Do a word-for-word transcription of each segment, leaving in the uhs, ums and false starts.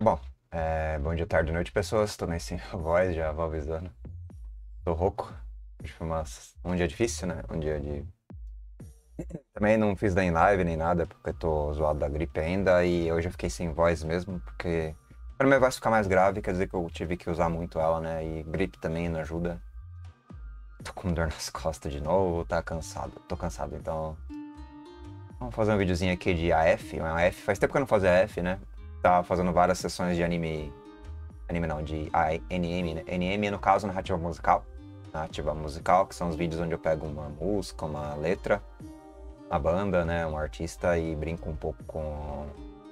Bom, é, bom dia, tarde, noite, pessoas. Tô nesse voz, já vou avisando. Tô rouco. Hoje foi uma- um dia difícil, né? Um dia de. Também não fiz nem live nem nada, porque tô zoado da gripe ainda. E hoje eu fiquei sem voz mesmo, porque. Pra minha voz ficar mais grave, quer dizer que eu tive que usar muito ela, né? E gripe também não ajuda. Tô com dor nas costas de novo, tá cansado. Tô cansado, então. Vamos fazer um videozinho aqui de A F. Um A F. Faz tempo que eu não fazia A F, né? Tava fazendo várias sessões de anime. Anime não, de A N M, né? N M, no caso, narrativa musical. Narrativa musical, que são os vídeos onde eu pego uma música, uma letra, uma banda, né? Um artista e brinco um pouco com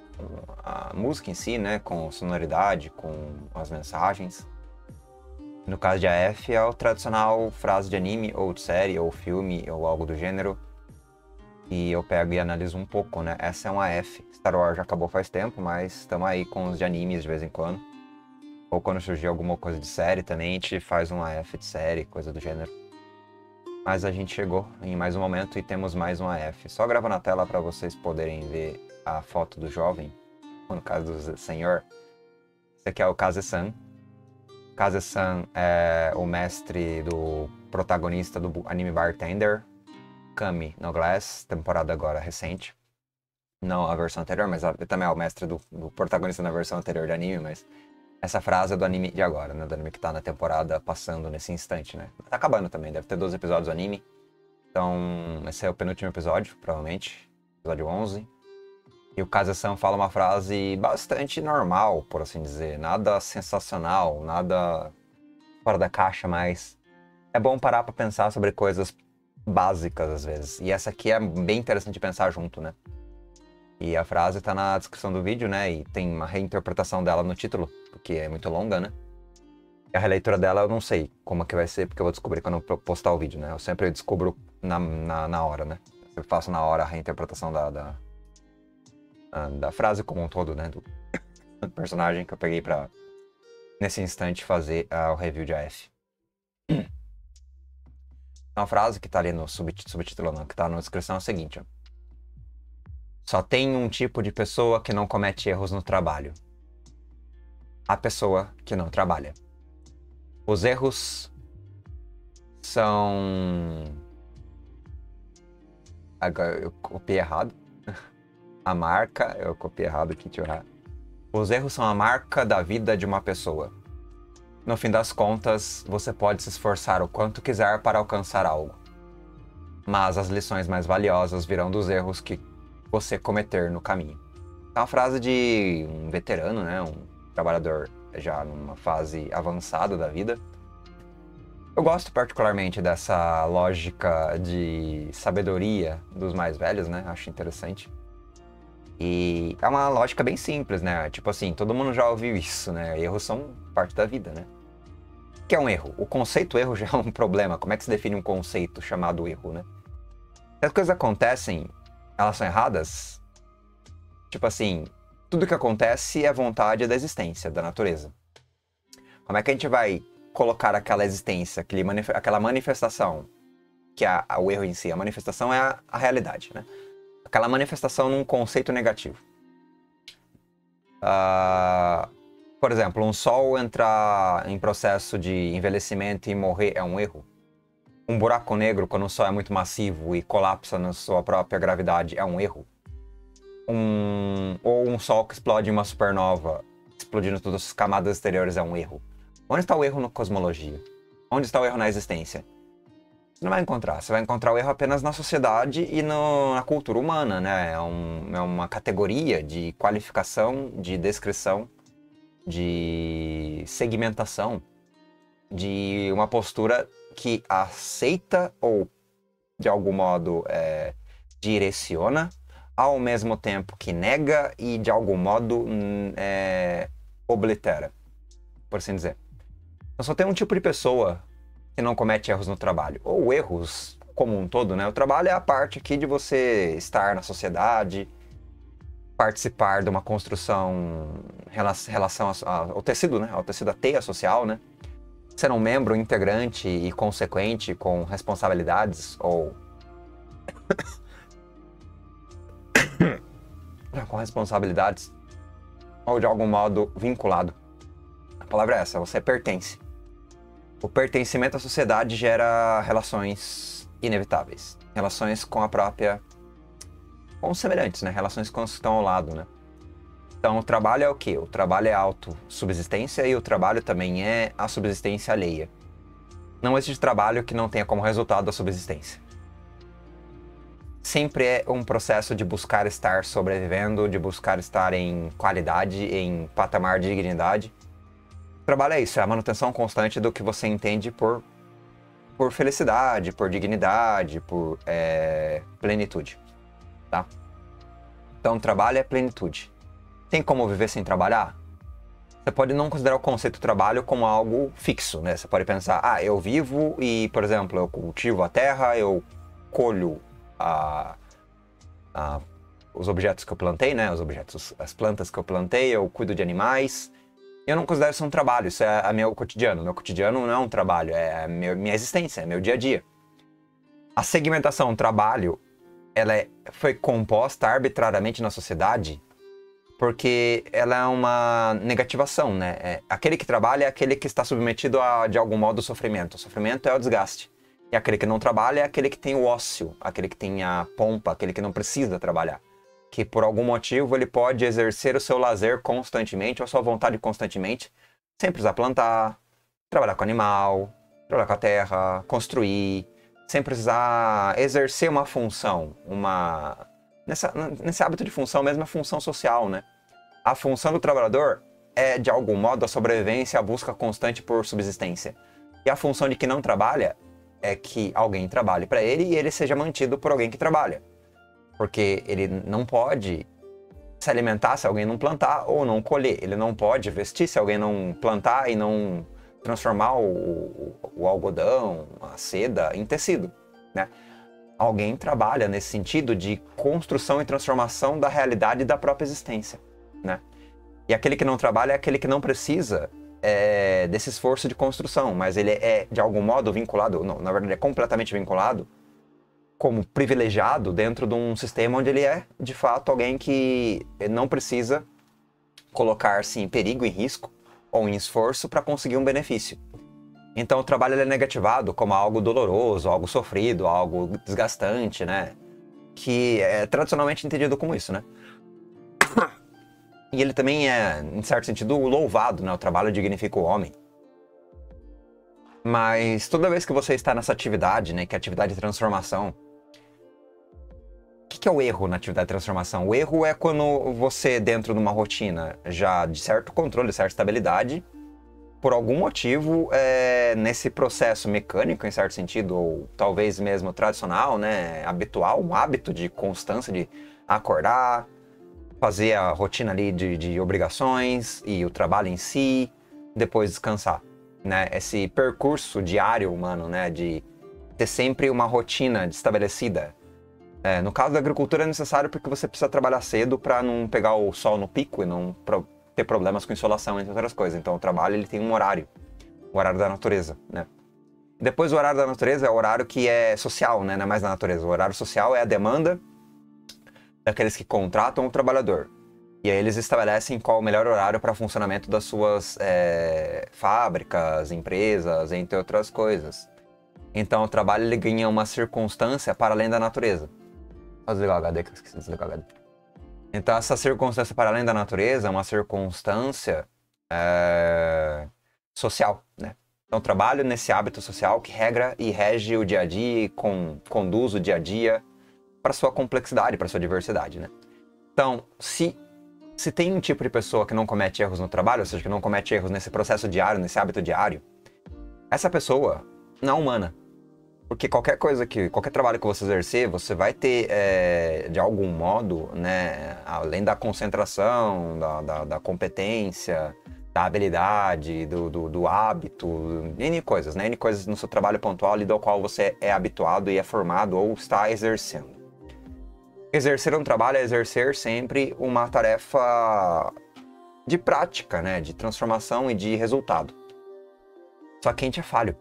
a música em si, né? Com sonoridade, com as mensagens. No caso de A F, é o tradicional frase de anime, ou de série, ou filme, ou algo do gênero. E eu pego e analiso um pouco, né? Essa é um A F. Star Wars já acabou faz tempo, mas estamos aí com os de animes de vez em quando. Ou quando surgir alguma coisa de série também, a gente faz um A F de série, coisa do gênero. Mas a gente chegou em mais um momento e temos mais um A F. Só gravo na tela para vocês poderem ver a foto do jovem, no caso do senhor. Esse aqui é o Kaze-san. Kaze-san é o mestre do protagonista do anime Bartender, Kami no Glass, temporada agora recente. Não a versão anterior, mas ele também é o mestre do, do protagonista na versão anterior do anime, mas essa frase é do anime de agora, né? Do anime que tá na temporada passando nesse instante, né? Tá acabando também, deve ter doze episódios do anime. Então, esse é o penúltimo episódio, provavelmente. Episódio onze. E o Kaze-san fala uma frase bastante normal, por assim dizer. Nada sensacional, nada fora da caixa, mas é bom parar pra pensar sobre coisas básicas, às vezes. E essa aqui é bem interessante de pensar junto, né? E a frase tá na descrição do vídeo, né? E tem uma reinterpretação dela no título, porque é muito longa, né? E a releitura dela eu não sei como é que vai ser, porque eu vou descobrir quando eu postar o vídeo, né? Eu sempre descubro na, na, na hora, né? Eu faço na hora a reinterpretação da, da, da frase como um todo, né? Do, do personagem que eu peguei pra, nesse instante, fazer uh, o review de A F. Uma frase que tá ali no subtítulo, subtítulo não, que tá na descrição é o seguinte, ó. Só tem um tipo de pessoa que não comete erros no trabalho. A pessoa que não trabalha. Os erros são... Agora eu copiei errado. A marca, eu copiei errado aqui, deixa eu errar. Os erros são a marca da vida de uma pessoa. No fim das contas, você pode se esforçar o quanto quiser para alcançar algo. Mas as lições mais valiosas virão dos erros que você cometer no caminho. É uma frase de um veterano, né? Um trabalhador já numa fase avançada da vida. Eu gosto particularmente dessa lógica de sabedoria dos mais velhos, né? Acho interessante. E é uma lógica bem simples, né? Tipo assim, todo mundo já ouviu isso, né? Erros são parte da vida, né? O que é um erro? O conceito erro já é um problema. Como é que se define um conceito chamado erro, né? Se as coisas acontecem, elas são erradas? Tipo assim, tudo que acontece é vontade da existência, da natureza. Como é que a gente vai colocar aquela existência, aquele manif aquela manifestação, que é a, o erro em si, a manifestação é a, a realidade, né? Aquela manifestação num conceito negativo. Uh, por exemplo, um sol entrar em processo de envelhecimento e morrer é um erro. Um buraco negro, quando o sol é muito massivo e colapsa na sua própria gravidade, é um erro. Um, ou um sol que explode em uma supernova, explodindo todas as camadas exteriores, é um erro. Onde está o erro na cosmologia? Onde está o erro na existência? Você não vai encontrar. Você vai encontrar o erro apenas na sociedade e no, na cultura humana, né? É, um, é uma categoria de qualificação, de descrição, de segmentação, de uma postura que aceita ou, de algum modo, é, direciona, ao mesmo tempo que nega e, de algum modo, é, oblitera, por assim dizer. Então só tem um tipo de pessoa que não comete erros no trabalho, ou erros como um todo, né? O trabalho é a parte aqui de você estar na sociedade, participar de uma construção em relação ao tecido, né? Ao tecido, a teia social, né? Ser um membro integrante e consequente com responsabilidades ou com responsabilidades ou de algum modo vinculado. A palavra é essa, você pertence. O pertencimento à sociedade gera relações inevitáveis. Relações com a própria... com os semelhantes, né? Relações com os que estão ao lado, né? Então, o trabalho é o quê? O trabalho é a autossubsistência e o trabalho também é a subsistência alheia. Não existe trabalho que não tenha como resultado a subsistência. Sempre é um processo de buscar estar sobrevivendo, de buscar estar em qualidade, em patamar de dignidade. O trabalho é isso, é a manutenção constante do que você entende por, por felicidade, por dignidade, por é, plenitude, tá? Então, o trabalho é plenitude. Tem como viver sem trabalhar? Você pode não considerar o conceito de trabalho como algo fixo, né? Você pode pensar, ah, eu vivo e, por exemplo, eu cultivo a terra, eu colho a, a, os objetos que eu plantei, né? Os objetos, as plantas que eu plantei, eu cuido de animais. Eu não considero isso um trabalho, isso é, é meu cotidiano. Meu cotidiano não é um trabalho, é a meu, minha existência, é meu dia a dia. A segmentação trabalho, ela é, foi composta arbitrariamente na sociedade porque ela é uma negativação, né? É, aquele que trabalha é aquele que está submetido a, de algum modo, ao sofrimento. O sofrimento é o desgaste. E aquele que não trabalha é aquele que tem o ócio, aquele que tem a pompa, aquele que não precisa trabalhar. Que por algum motivo ele pode exercer o seu lazer constantemente, ou a sua vontade constantemente, sem precisar plantar, trabalhar com animal, trabalhar com a terra, construir, sem precisar exercer uma função, uma... Nessa, nesse hábito de função mesmo, a função social, né? A função do trabalhador é, de algum modo, a sobrevivência, a busca constante por subsistência. E a função de quem não trabalha é que alguém trabalhe para ele e ele seja mantido por alguém que trabalha. Porque ele não pode se alimentar se alguém não plantar ou não colher. Ele não pode vestir se alguém não plantar e não transformar o, o, o algodão, a seda, em tecido, né? Alguém trabalha nesse sentido de construção e transformação da realidade da própria existência, né? E aquele que não trabalha é aquele que não precisa é, desse esforço de construção, mas ele é, de algum modo, vinculado, não, na verdade, ele é completamente vinculado como privilegiado dentro de um sistema onde ele é, de fato, alguém que não precisa colocar-se em perigo, em risco ou em esforço para conseguir um benefício. Então o trabalho ele é negativado como algo doloroso, algo sofrido, algo desgastante, né? Que é tradicionalmente entendido como isso, né? E ele também é, em certo sentido, louvado, né? O trabalho dignifica o homem. Mas toda vez que você está nessa atividade, né? Que é a atividade de transformação. O que, que é o erro na atividade de transformação? O erro é quando você, dentro de uma rotina já de certo controle, certa estabilidade, por algum motivo, é, nesse processo mecânico, em certo sentido, ou talvez mesmo tradicional, né, habitual, um hábito de constância de acordar, fazer a rotina ali de, de obrigações e o trabalho em si, depois descansar, né? Esse percurso diário humano, né, de ter sempre uma rotina estabelecida. É, no caso da agricultura é necessário porque você precisa trabalhar cedo para não pegar o sol no pico e não pro, ter problemas com insolação, entre outras coisas. Então o trabalho ele tem um horário, o horário da natureza, né? Depois o horário da natureza é o horário que é social, né? Não é mais da natureza. O horário social é a demanda daqueles que contratam o trabalhador. E aí eles estabelecem qual o melhor horário para funcionamento das suas é, fábricas, empresas, entre outras coisas. Então o trabalho ele ganha uma circunstância para além da natureza. Vou desligar o H D, que eu esqueci de desligar o H D. Então essa circunstância para além da natureza é uma circunstância é, social, né? Então trabalho nesse hábito social que regra e rege o dia a dia e com, conduz o dia a dia para sua complexidade, para sua diversidade, né? Então, se, se tem um tipo de pessoa que não comete erros no trabalho, ou seja, que não comete erros nesse processo diário, nesse hábito diário, essa pessoa não é humana. Porque qualquer coisa que, qualquer trabalho que você exercer, você vai ter, é, de algum modo, né, além da concentração, da, da, da competência, da habilidade, do, do, do hábito, N coisas, né? N coisas no seu trabalho pontual ali do qual você é habituado e é formado ou está exercendo. Exercer um trabalho é exercer sempre uma tarefa de prática, né? De transformação e de resultado. Só que a gente é falho.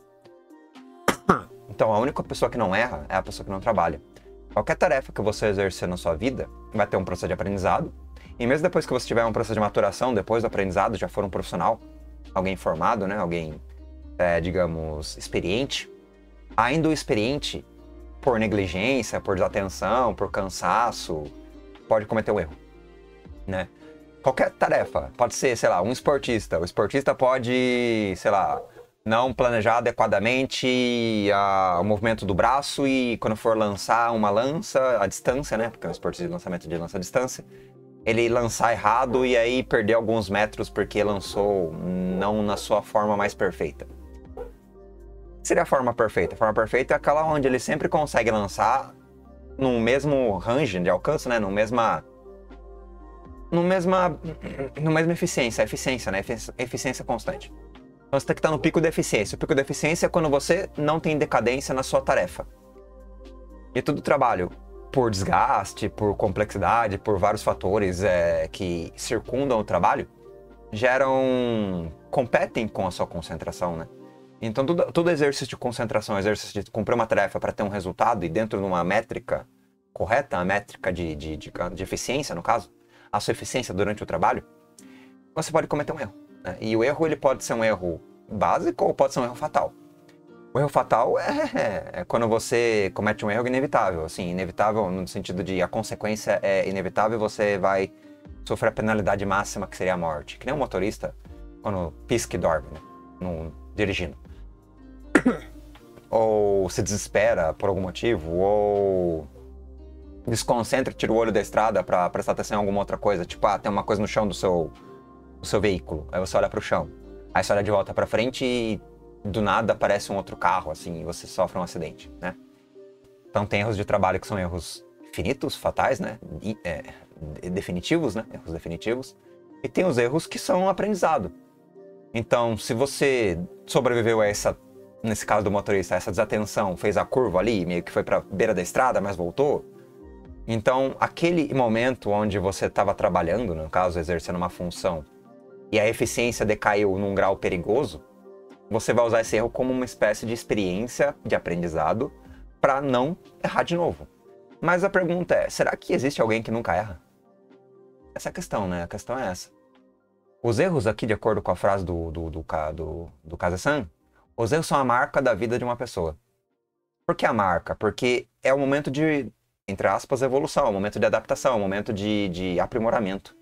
Então a única pessoa que não erra é a pessoa que não trabalha. Qualquer tarefa que você exercer na sua vida vai ter um processo de aprendizado E mesmo depois que você tiver um processo de maturação, depois do aprendizado, já for um profissional, alguém formado, né? Alguém, é, digamos, experiente, ainda o experiente, por negligência, por desatenção, por cansaço, pode cometer um erro, né? Qualquer tarefa, pode ser, sei lá, um esportista. O esportista pode, sei lá, não planejar adequadamente a, o movimento do braço e quando for lançar uma lança, a distância, né? Porque é um esportista de lançamento de lança à distância, ele lançar errado e aí perder alguns metros porque lançou não na sua forma mais perfeita. O que seria a forma perfeita? A forma perfeita é aquela onde ele sempre consegue lançar no mesmo range de alcance, né? No mesma... No mesma... No mesma eficiência. Eficiência, né? Eficiência constante. Então você tem que estar no pico de eficiência. O pico de eficiência é quando você não tem decadência na sua tarefa. E todo trabalho, por desgaste, por complexidade, por vários fatores é, que circundam o trabalho, geram... competem com a sua concentração, né? Então todo, todo exercício de concentração, exercício de cumprir uma tarefa para ter um resultado e dentro de uma métrica correta, a métrica de, de, de, de eficiência, no caso, a sua eficiência durante o trabalho, você pode cometer um erro. Né? E o erro ele pode ser um erro básico ou pode ser um erro fatal. O erro fatal é, é quando você comete um erro inevitável. Assim, inevitável no sentido de a consequência é inevitável e você vai sofrer a penalidade máxima, que seria a morte. Que nem um motorista quando pisca e dorme, né? No, dirigindo. Ou se desespera por algum motivo, ou desconcentra, tira o olho da estrada para prestar atenção em alguma outra coisa. Tipo, ah, tem uma coisa no chão do seu, do seu veículo. Aí você olha para o chão. Aí você olha de volta para frente e do nada aparece um outro carro, assim, e você sofre um acidente, né? Então tem erros de trabalho que são erros finitos, fatais, né? E, é, definitivos, né? Erros definitivos. E tem os erros que são aprendizado. Então, se você sobreviveu a essa, nesse caso do motorista, a essa desatenção, fez a curva ali, meio que foi para beira da estrada, mas voltou. Então, aquele momento onde você estava trabalhando, no caso, exercendo uma função, e a eficiência decaiu num grau perigoso, você vai usar esse erro como uma espécie de experiência de aprendizado para não errar de novo. Mas a pergunta é, será que existe alguém que nunca erra? Essa é a questão, né? A questão é essa. Os erros aqui, de acordo com a frase do, do, do, do, do Kazé-san, os erros são a marca da vida de uma pessoa. Por que a marca? Porque é o momento de, entre aspas, evolução, é o momento de adaptação, é o momento de, de aprimoramento.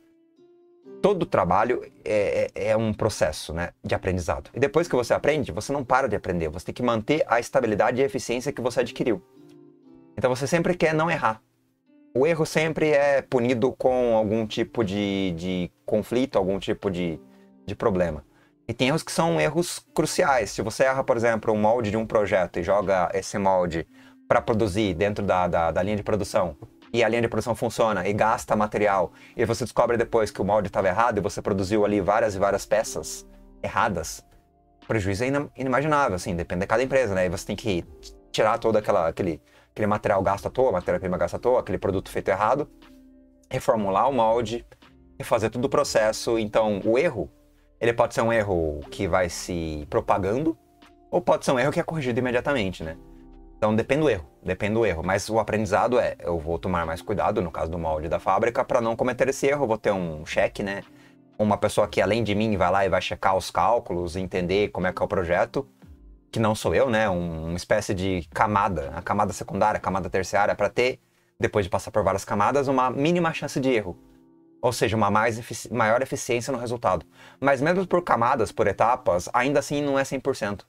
Todo trabalho é, é, é um processo, né, de aprendizado. E depois que você aprende, você não para de aprender. Você tem que manter a estabilidade e a eficiência que você adquiriu. Então você sempre quer não errar. O erro sempre é punido com algum tipo de, de conflito, algum tipo de, de problema. E tem erros que são erros cruciais. Se você erra, por exemplo, um molde de um projeto e joga esse molde para produzir dentro da, da, da linha de produção, e a linha de produção funciona e gasta material, e você descobre depois que o molde estava errado e você produziu ali várias e várias peças erradas, o prejuízo é inimaginável, assim, depende de cada empresa, né? E você tem que tirar todo aquela, aquele, aquele material gasto à toa, matéria-prima gasta à toa, aquele produto feito errado, reformular o molde e fazer todo o processo. Então, o erro, ele pode ser um erro que vai se propagando, ou pode ser um erro que é corrigido imediatamente, né? Então depende do erro, depende do erro, mas o aprendizado é, eu vou tomar mais cuidado, no caso do molde da fábrica, para não cometer esse erro, eu vou ter um cheque, né? Uma pessoa que além de mim vai lá e vai checar os cálculos, entender como é que é o projeto, que não sou eu, né? Um, uma espécie de camada, a camada secundária, a camada terciária, para ter, depois de passar por várias camadas, uma mínima chance de erro. Ou seja, uma mais efici- maior eficiência no resultado. Mas mesmo por camadas, por etapas, ainda assim não é cem por cento.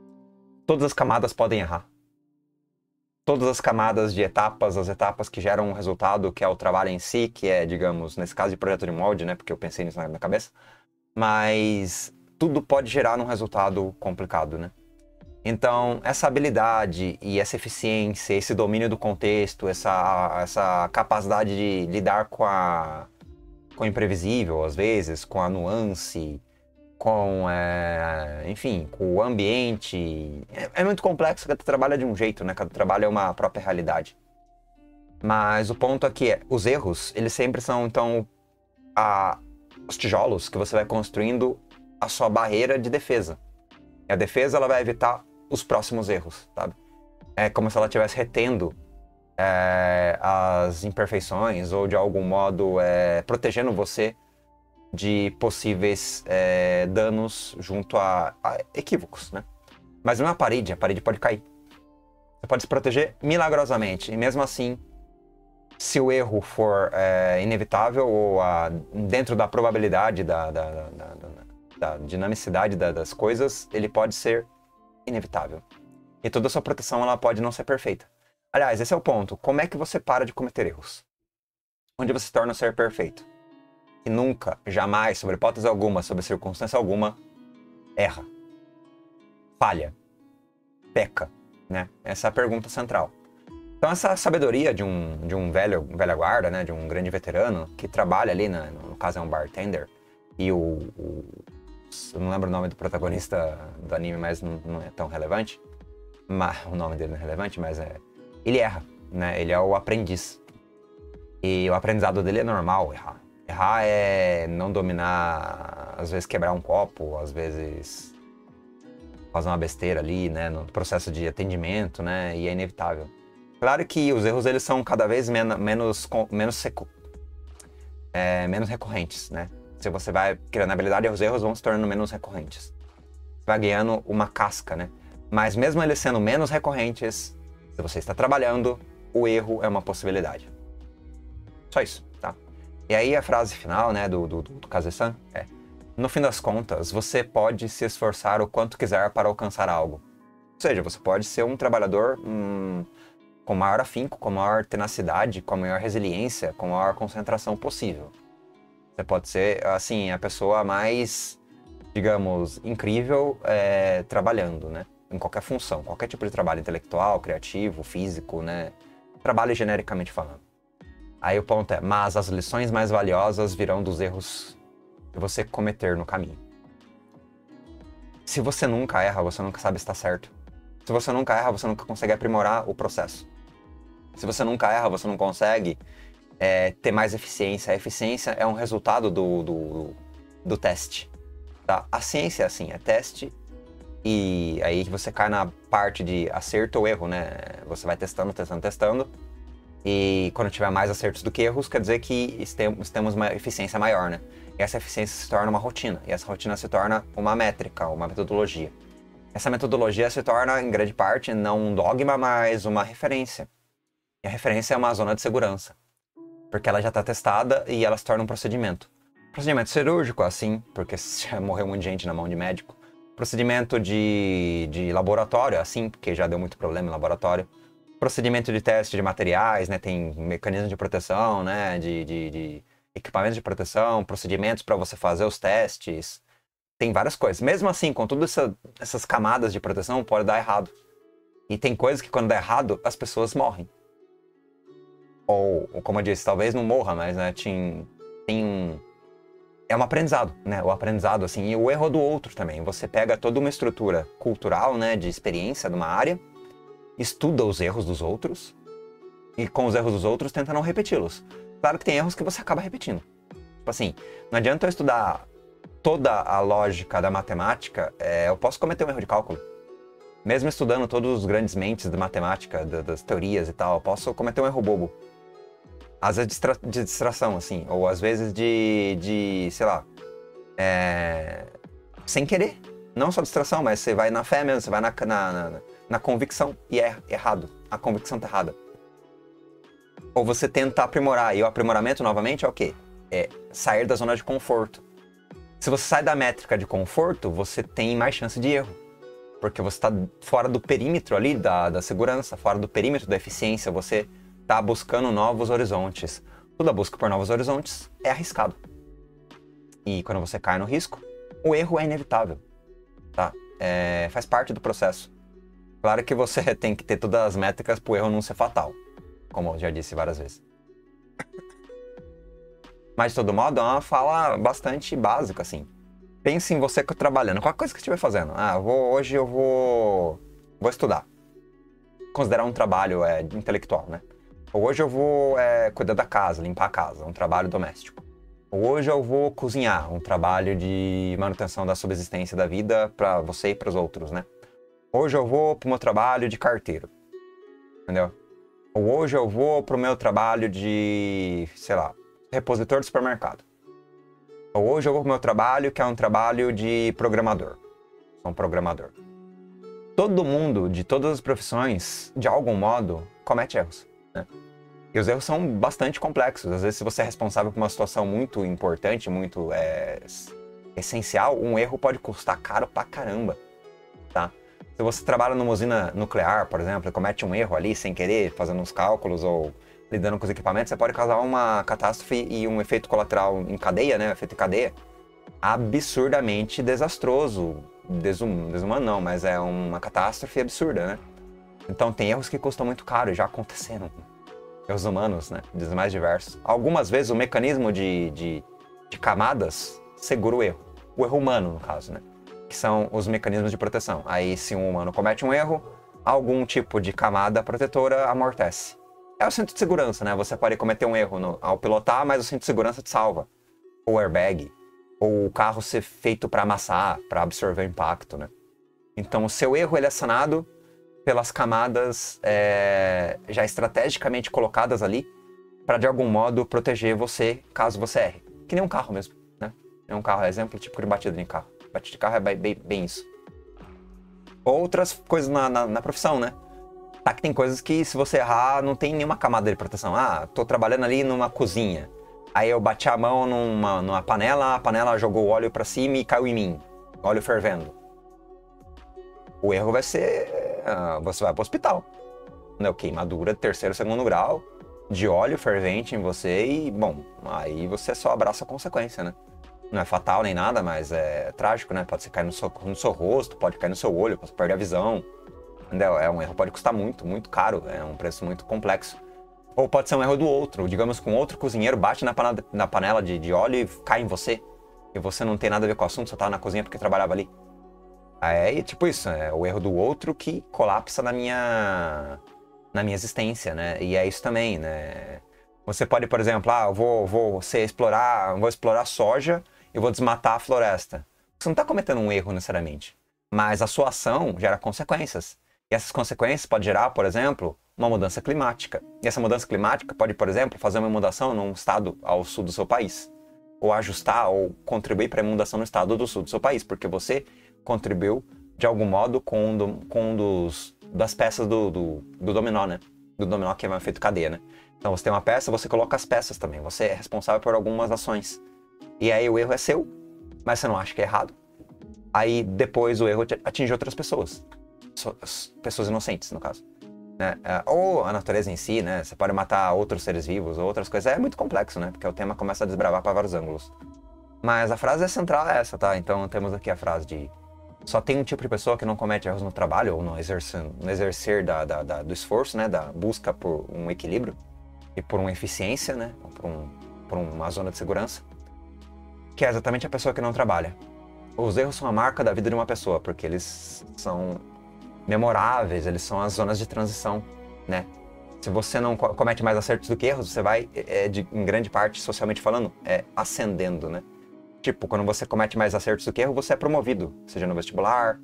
Todas as camadas podem errar. Todas as camadas de etapas, as etapas que geram um resultado, que é o trabalho em si, que é, digamos, nesse caso de projeto de molde, né, porque eu pensei nisso na minha cabeça, mas tudo pode gerar um resultado complicado, né? Então, essa habilidade e essa eficiência, esse domínio do contexto, essa, essa capacidade de lidar com, a, com o imprevisível, às vezes, com a nuance, com, é, enfim, com o ambiente. É, é muito complexo, cada trabalho é de um jeito, né? Cada trabalho é uma própria realidade. Mas o ponto aqui é, os erros, eles sempre são, então, a, os tijolos que você vai construindo a sua barreira de defesa. E a defesa, ela vai evitar os próximos erros, sabe? É como se ela estivesse retendo é, as imperfeições ou de algum modo é, protegendo você de possíveis é, danos junto a, a equívocos, né? Mas não é a parede, a parede pode cair. Você pode se proteger milagrosamente, e mesmo assim, se o erro for é, inevitável ou a, dentro da probabilidade, da, da, da, da, da dinamicidade da, das coisas, ele pode ser inevitável. E toda a sua proteção ela pode não ser perfeita. Aliás, esse é o ponto. Como é que você para de cometer erros? Onde você se torna um ser perfeito? E nunca, jamais, sobre hipótese alguma, sobre circunstância alguma, erra. Falha. Peca. Né? Essa é a pergunta central. Então essa sabedoria de um, de um velho, velha guarda, né? De um grande veterano, que trabalha ali, né? No caso é um bartender, e o, o... eu não lembro o nome do protagonista do anime, mas não, não é tão relevante. Mas, o nome dele não é relevante, mas é... ele erra, né? Ele é o aprendiz. E o aprendizado dele é normal, errar. Errar é não dominar, às vezes quebrar um copo, às vezes fazer uma besteira ali, né, no processo de atendimento, né, e é inevitável. Claro que os erros eles são cada vez men menos menos seco, é, menos recorrentes, né? Se você vai criando habilidade, os erros vão se tornando menos recorrentes. Você vai ganhando uma casca, né? Mas mesmo eles sendo menos recorrentes, se você está trabalhando, o erro é uma possibilidade. Só isso, tá? E aí a frase final, né, do, do, do Kaze-san é: no fim das contas, você pode se esforçar o quanto quiser para alcançar algo. Ou seja, você pode ser um trabalhador hum, com maior afinco, com maior tenacidade, com maior resiliência, com maior concentração possível. Você pode ser, assim, a pessoa mais, digamos, incrível é, trabalhando, né? Em qualquer função, qualquer tipo de trabalho intelectual, criativo, físico, né? Trabalho genericamente falando. Aí o ponto é, mas as lições mais valiosas virão dos erros que você cometer no caminho. Se você nunca erra, você nunca sabe se está certo. Se você nunca erra, você nunca consegue aprimorar o processo. Se você nunca erra, você não consegue é, ter mais eficiência. A eficiência é um resultado do, do, do teste. Tá? A ciência é assim, é teste, e aí você cai na parte de acerto ou erro, né? Você vai testando, testando, testando, e quando tiver mais acertos do que erros, quer dizer que temos uma eficiência maior, né? E essa eficiência se torna uma rotina, e essa rotina se torna uma métrica, uma metodologia. Essa metodologia se torna, em grande parte, não um dogma, mas uma referência. E a referência é uma zona de segurança, porque ela já está testada e ela se torna um procedimento. Procedimento cirúrgico, assim, porque já morreu muita gente na mão de médico. Procedimento de, de laboratório, assim, porque já deu muito problema em laboratório. Procedimento de teste de materiais, né? Tem mecanismos de proteção, né? De, de, de equipamentos de proteção, procedimentos para você fazer os testes. Tem várias coisas. Mesmo assim, com todas essa, essas camadas de proteção, pode dar errado. E tem coisas que, quando dá errado, as pessoas morrem. Ou, como eu disse, talvez não morra, mas né, tem, tem um... é um aprendizado, né? O aprendizado, assim, e o erro do outro também. Você pega toda uma estrutura cultural, né? De experiência de uma área, estuda os erros dos outros, e com os erros dos outros tenta não repeti-los. Claro que tem erros que você acaba repetindo. Tipo assim, não adianta eu estudar toda a lógica da matemática, é, eu posso cometer um erro de cálculo. Mesmo estudando todos os grandes mentes da matemática, da, das teorias e tal, eu posso cometer um erro bobo. Às vezes de, distra de distração, assim, ou às vezes de, de sei lá, é, sem querer. Não só distração, mas você vai na fé mesmo, você vai na, na, na, na convicção e é errado. A convicção tá errada. Ou você tenta aprimorar, e o aprimoramento, novamente, é o quê? É sair da zona de conforto. Se você sai da métrica de conforto, você tem mais chance de erro. Porque você está fora do perímetro ali da, da segurança, fora do perímetro da eficiência, você está buscando novos horizontes. Toda busca por novos horizontes é arriscado. E quando você cai no risco, o erro é inevitável. Tá? É, faz parte do processo. Claro que você tem que ter todas as métricas para o erro não ser fatal, como eu já disse várias vezes. Mas, de todo modo, é uma fala bastante básica, assim. Pense em você trabalhando, qualquer coisa que estiver fazendo. Ah, eu vou, hoje eu vou, vou estudar. Considerar um trabalho é, intelectual, né? Hoje eu vou é, cuidar da casa, limpar a casa, um trabalho doméstico. Hoje eu vou cozinhar, um trabalho de manutenção da subsistência da vida para você e para os outros, né? Hoje eu vou para o meu trabalho de carteiro, entendeu? Ou hoje eu vou pro meu trabalho de, sei lá, repositor de supermercado. Ou hoje eu vou pro meu trabalho que é um trabalho de programador. Sou um programador. Todo mundo, de todas as profissões, de algum modo, comete erros, né? E os erros são bastante complexos. Às vezes, se você é responsável por uma situação muito importante, muito é, essencial, um erro pode custar caro pra caramba, tá? Se você trabalha numa usina nuclear, por exemplo, e comete um erro ali sem querer, fazendo uns cálculos ou lidando com os equipamentos, você pode causar uma catástrofe e um efeito colateral em cadeia, né? Efeito em cadeia, absurdamente desastroso. Desum, desumano não, mas é uma catástrofe absurda, né? Então tem erros que custam muito caro e já aconteceram. Erros humanos, né? Dos mais diversos. Algumas vezes o mecanismo de, de, de camadas segura o erro. O erro humano, no caso, né? Que são os mecanismos de proteção. Aí, se um humano comete um erro, algum tipo de camada protetora amortece. É o cinto de segurança, né? Você pode cometer um erro no, ao pilotar, mas o cinto de segurança te salva. Ou airbag. Ou o carro ser feito para amassar, para absorver o impacto, né? Então, o seu erro ele é sanado pelas camadas é, já estrategicamente colocadas ali para, de algum modo, proteger você caso você erre. Que nem um carro mesmo, né? É um carro, exemplo típico de batida de carro. Batida de carro é bem, bem isso. Outras coisas na, na, na profissão, né? Tá que tem coisas que, se você errar, não tem nenhuma camada de proteção. Ah, tô trabalhando ali numa cozinha. Aí eu bati a mão numa, numa panela, a panela jogou o óleo para cima e caiu em mim. Óleo fervendo. O erro vai ser... Uh, você vai pro hospital. Né? Queimadura de terceiro, segundo grau, de óleo fervente em você e, bom, aí você só abraça a consequência, né? Não é fatal nem nada, mas é trágico, né? Pode ser cair no seu, no seu rosto, pode cair no seu olho, pode perder a visão. Entendeu? É um erro, pode custar muito, muito caro, é um preço muito complexo. Ou pode ser um erro do outro, digamos que um outro cozinheiro bate na panela, na panela de, de óleo e cai em você. E você não tem nada a ver com o assunto, só tá na cozinha porque trabalhava ali. É tipo isso, é o erro do outro que colapsa na minha, na minha existência, né? E é isso também, né? Você pode, por exemplo, ah, eu vou, vou você explorar, vou explorar soja e vou desmatar a floresta. Você não está cometendo um erro necessariamente, mas a sua ação gera consequências. E essas consequências podem gerar, por exemplo, uma mudança climática. E essa mudança climática pode, por exemplo, fazer uma inundação num estado ao sul do seu país. Ou ajustar ou contribuir para a inundação no estado do sul do seu país, porque você contribuiu de algum modo com um, do, com um dos, das peças do, do, do dominó, né? Do dominó que é um efeito cadeia, né? Então você tem uma peça, você coloca as peças também. Você é responsável por algumas ações. E aí o erro é seu, mas você não acha que é errado. Aí depois o erro atinge outras pessoas. Pessoas inocentes, no caso. Né? Ou a natureza em si, né? Você pode matar outros seres vivos ou outras coisas. É muito complexo, né? Porque o tema começa a desbravar para vários ângulos. Mas a frase central é essa, tá? Então temos aqui a frase de só tem um tipo de pessoa que não comete erros no trabalho ou no exercer, no exercer da, da, da, do esforço, né? Da busca por um equilíbrio e por uma eficiência, né? Por, um, por uma zona de segurança, que é exatamente a pessoa que não trabalha. Os erros são a marca da vida de uma pessoa, porque eles são memoráveis, eles são as zonas de transição, né? Se você não comete mais acertos do que erros, você vai, é, de, em grande parte, socialmente falando, é, ascendendo, né? Tipo, quando você comete mais acertos do que erros, você é promovido, seja no vestibular,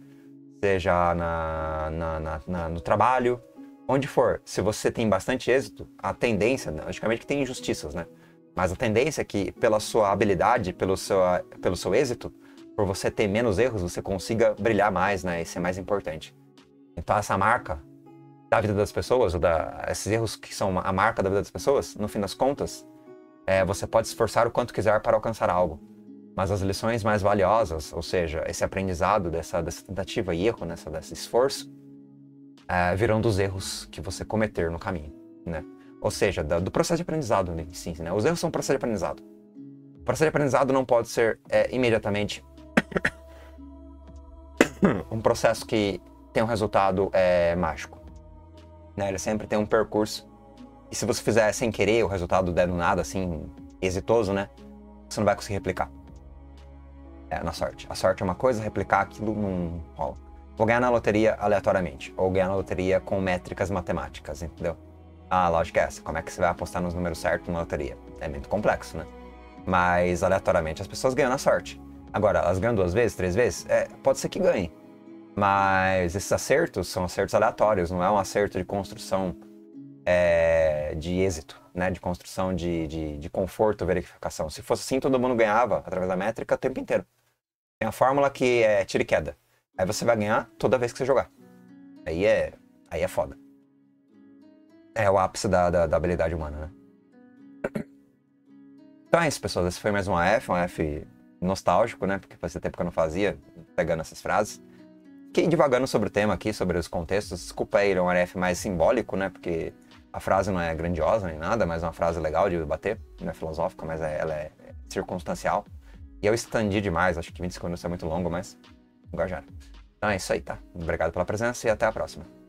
seja na, na, na, na, no trabalho, onde for. Se você tem bastante êxito, a tendência, logicamente que tem injustiças, né? Mas a tendência é que, pela sua habilidade, pelo seu, pelo seu êxito, por você ter menos erros, você consiga brilhar mais, né? E ser mais importante. Então, essa marca da vida das pessoas, ou da, esses erros que são a marca da vida das pessoas, no fim das contas, é, você pode se esforçar o quanto quiser para alcançar algo. Mas as lições mais valiosas, ou seja, esse aprendizado dessa, dessa tentativa e erro, nessa, desse esforço, é, virão dos erros que você cometer no caminho, né? Ou seja, do, do processo de aprendizado em si, né? Os erros são um processo de aprendizado. O processo de aprendizado não pode ser é, imediatamente um processo que tem um resultado é, mágico, né? Ele sempre tem um percurso. E se você fizer sem querer, o resultado der do nada, assim, exitoso, né? Você não vai conseguir replicar. É, na sorte. A sorte é uma coisa, replicar aquilo não rola. Vou ganhar na loteria aleatoriamente, ou ganhar na loteria com métricas matemáticas, entendeu? A lógica é essa. Como é que você vai apostar nos números certos na loteria? É muito complexo, né? Mas, aleatoriamente, as pessoas ganham na sorte. Agora, elas ganham duas vezes, três vezes? É, pode ser que ganhe. Mas esses acertos são acertos aleatórios, não é um acerto de construção é, de êxito, né? De construção de, de, de conforto, verificação. Se fosse assim, todo mundo ganhava através da métrica o tempo inteiro. Tem a fórmula que é tiro e queda. Aí você vai ganhar toda vez que você jogar. Aí é, aí é foda. É o ápice da, da, da habilidade humana, né? Então é isso, pessoal. Esse foi mais um A F, um A F nostálgico, né? Porque fazia tempo que eu não fazia, pegando essas frases. Fiquei divagando sobre o tema aqui, sobre os contextos. Desculpa aí, ele é um A F mais simbólico, né? Porque a frase não é grandiosa nem nada, mas é uma frase legal de bater. Não é filosófica, mas é, ela é circunstancial. E eu estendi demais, acho que vinte segundos é muito longo, mas agora já era. Então é isso aí, tá? Obrigado pela presença e até a próxima.